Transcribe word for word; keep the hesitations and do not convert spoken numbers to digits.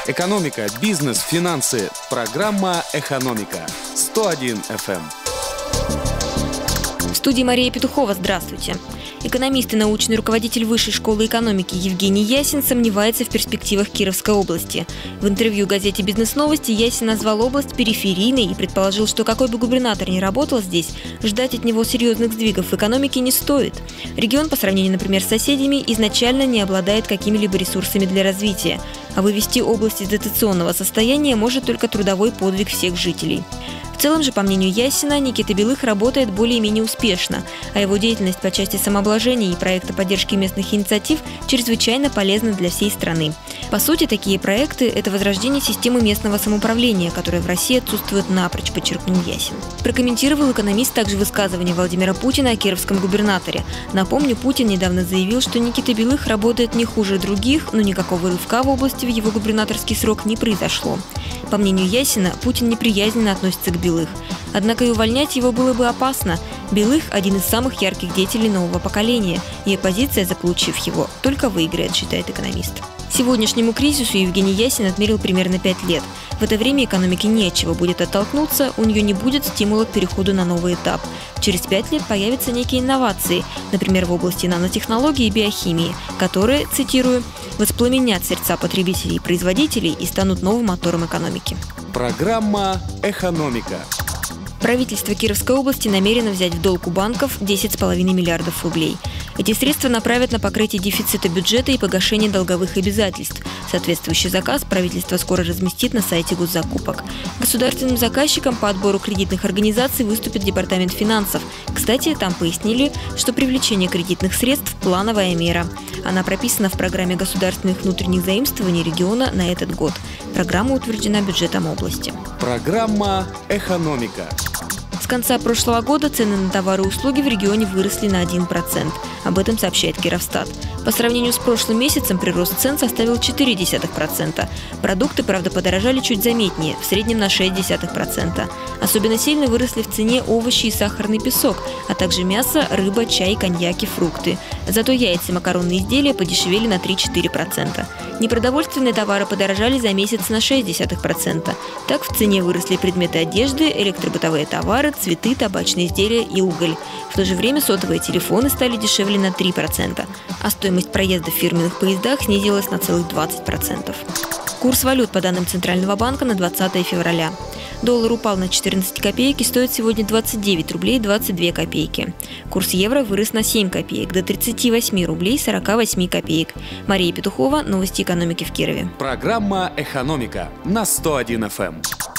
Экономика, бизнес, финансы. Программа «Экономика». сто один эф эм. В студии Мария Петухова. Здравствуйте. Экономист и научный руководитель Высшей школы экономики Евгений Ясин сомневается в перспективах Кировской области. В интервью газете «Бизнес-новости» Ясин назвал область периферийной и предположил, что какой бы губернатор ни работал здесь, ждать от него серьезных сдвигов в экономике не стоит. Регион, по сравнению, например, с соседями, изначально не обладает какими-либо ресурсами для развития, а вывести область из дотационного состояния может только трудовой подвиг всех жителей. В целом же, по мнению Ясина, Никита Белых работает более-менее успешно, а его деятельность по части самообложения и проекта поддержки местных инициатив чрезвычайно полезна для всей страны. По сути, такие проекты – это возрождение системы местного самоуправления, которая в России отсутствует напрочь, подчеркнул Ясин. Прокомментировал экономист также высказывание Владимира Путина о кировском губернаторе. Напомню, Путин недавно заявил, что Никита Белых работает не хуже других, но никакого рывка в области в его губернаторский срок не произошло. По мнению Ясина, Путин неприязненно относится к Белых. Однако и увольнять его было бы опасно. Белых – один из самых ярких деятелей нового поколения, и оппозиция, заполучив его, только выиграет, считает экономист. Сегодняшнему кризису Евгений Ясин отмерил примерно пять лет. В это время экономике не от чего будет оттолкнуться, у нее не будет стимула к переходу на новый этап. Через пять лет появятся некие инновации, например, в области нанотехнологий и биохимии, которые, цитирую, «воспламенят сердца потребителей и производителей и станут новым мотором экономики». Программа «Экономика». Правительство Кировской области намерено взять в долг у банков десять с половиной миллиардов рублей. Эти средства направят на покрытие дефицита бюджета и погашение долговых обязательств. Соответствующий заказ правительство скоро разместит на сайте госзакупок. Государственным заказчиком по отбору кредитных организаций выступит Департамент финансов. Кстати, там пояснили, что привлечение кредитных средств – плановая мера. Она прописана в программе государственных внутренних заимствований региона на этот год. Программа утверждена бюджетом области. Программа «Экономика». С конца прошлого года цены на товары и услуги в регионе выросли на один процент. Об этом сообщает Кировстат. По сравнению с прошлым месяцем прирост цен составил четыре десятых процента. Продукты, правда, подорожали чуть заметнее, в среднем на шесть десятых процента. Особенно сильно выросли в цене овощи и сахарный песок, а также мясо, рыба, чай, коньяк и фрукты. Зато яйца и макаронные изделия подешевели на три-четыре процента. Непродовольственные товары подорожали за месяц на шесть десятых процента. Так в цене выросли предметы одежды, электробытовые товары, цветы, табачные изделия и уголь. В то же время сотовые телефоны стали дешевле на три процента, а стоимость проезда в фирменных поездах снизилась на целых двадцать процентов. Курс валют по данным Центрального банка на двадцатое февраля. Доллар упал на четырнадцать копеек и стоит сегодня двадцать девять рублей двадцать две копейки. Курс евро вырос на семь копеек до тридцати восьми рублей сорока восьми копеек. Мария Петухова, новости экономики в Кирове. Программа «Экономика» на сто один эф эм.